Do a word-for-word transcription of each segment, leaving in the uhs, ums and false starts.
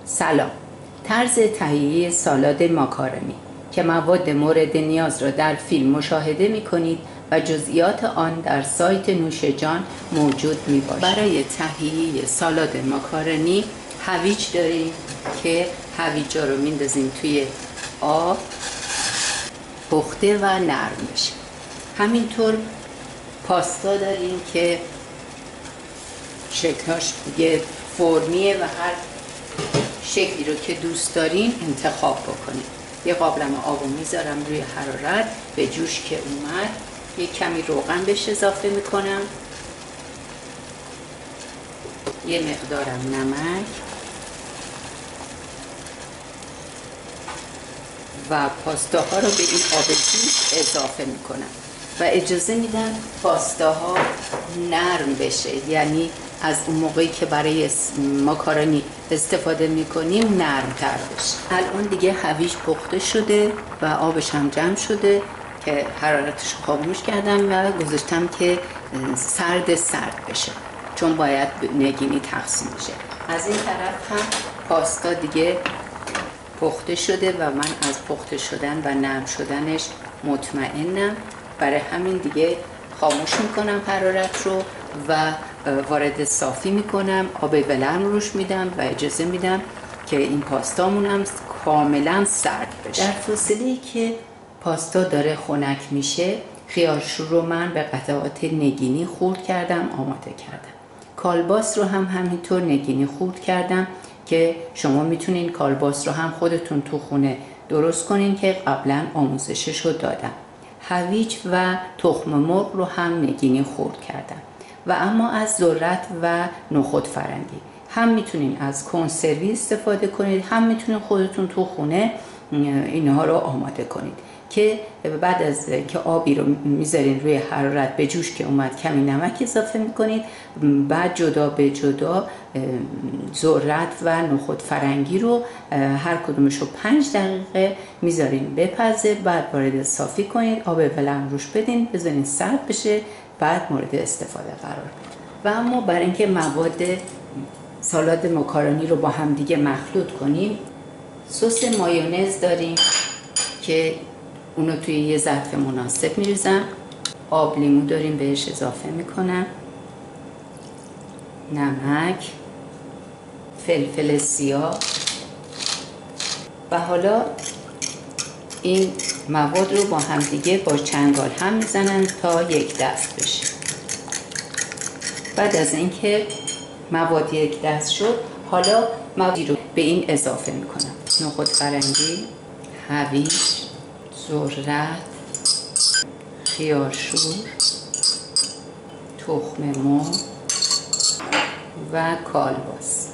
سلام. طرز تهیه سالاد ماکارونی که مواد مورد نیاز را در فیلم مشاهده می کنید و جزئیات آن در سایت نوش جان موجود می باشد. برای تهیه سالاد ماکارونی هویج داریم که هویجا رو میندازیم توی آب پخته و نرم بشه. همینطور پاستا داریم که شکلش یه فرمیه و هر شکلی رو که دوست دارین انتخاب بکنید. یه قابلم آبو میذارم روی حرارت، به جوش که اومد یه کمی روغن بهش اضافه میکنم، یه مقدارم نمک و پاستاها رو به این آب جوش اضافه میکنم و اجازه میدم پاستاها نرم بشه، یعنی از اون موقعی که برای ماکارونی استفاده میکنیم نرم تر بشه. الان دیگه هویج پخته شده و آبش هم جمع شده که حرارتش خاموش کردم و گذاشتم که سرد سرد بشه، چون باید نگینی تقسیم بشه. از این طرف هم پاستا دیگه پخته شده و من از پخته شدن و نرم شدنش مطمئنم، برای همین دیگه خاموش میکنم حرارت رو و وارد صافی میکنم، آب ولرم روش میدم و اجازه میدم که این پاستامون هم کاملا سرد بشه. در فاصله‌ای که پاستا داره خنک میشه، خیارشور رو من به قطعات نگینی خورد کردم، آماده کردم. کالباس رو هم همینطور نگینی خورد کردم که شما میتونین کالباس رو هم خودتون تو خونه درست کنین که قبلا آموزشش رو دادم. هویج و تخم مرغ رو هم نگینی خورد کردم و اما از ذرت و نخود فرنگی هم میتونین از کنسروی استفاده کنید، هم میتونین خودتون تو خونه اینها رو آماده کنید که بعد از که آبی رو میذارین روی حرارت به جوش که اومد کمی نمک اضافه میکنید، بعد جدا به جدا ذرت و نخود فرنگی رو هر کدومش رو پنج دقیقه میذارین بپزه، بعد وارد صافی کنید، آب ولرم روش بدین، بذارین سرد بشه، بعد مورد استفاده قرار بدید. و اما برای اینکه مواد سالاد ماکارونی رو با هم دیگه مخلوط کنیم، سس مایونز داریم که اونو توی یه ظرف مناسب میریزم، آب لیمو داریم بهش اضافه میکنم، نمک، فلفل سیاه و حالا این مواد رو با هم دیگه با چنگال هم میزنم تا یک دست بشه. بعد از اینکه مواد یک دست شد، حالا موادی رو به این اضافه میکنم: نخود فرنگی، هویج، ذرت، خیارشور، تخم مرغ و کالباس.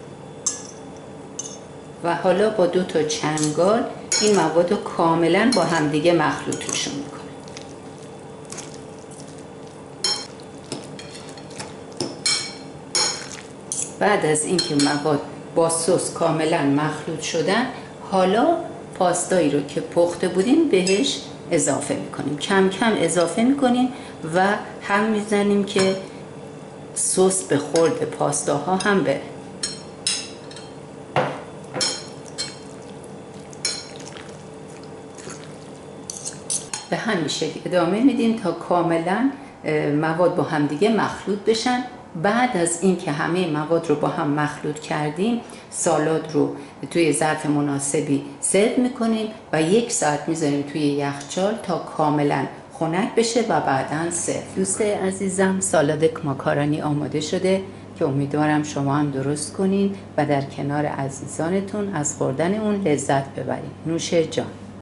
و حالا با دو تا چنگال این مواد رو کاملا با هم دیگه مخلوطشون میکنم. بعد از اینکه مواد با سس کاملا مخلوط شدن، حالا پاستایی رو که پخته بودیم بهش اضافه میکنیم، کم کم اضافه میکنیم و هم میزنیم که سس به خورد پاستاها هم بره. به همین شکل ادامه میدیم تا کاملا مواد با هم دیگه مخلوط بشن. بعد از اینکه همه مواد رو با هم مخلوط کردیم، سالاد رو توی ظرف مناسبی سرو میکنیم و یک ساعت میذاریم توی یخچال تا کاملا خنک بشه و بعداً سرو. دوست عزیزم، سالاد ماکارونی آماده شده که امیدوارم شما هم درست کنین و در کنار عزیزانتون از خوردن اون لذت ببرین. نوش جان.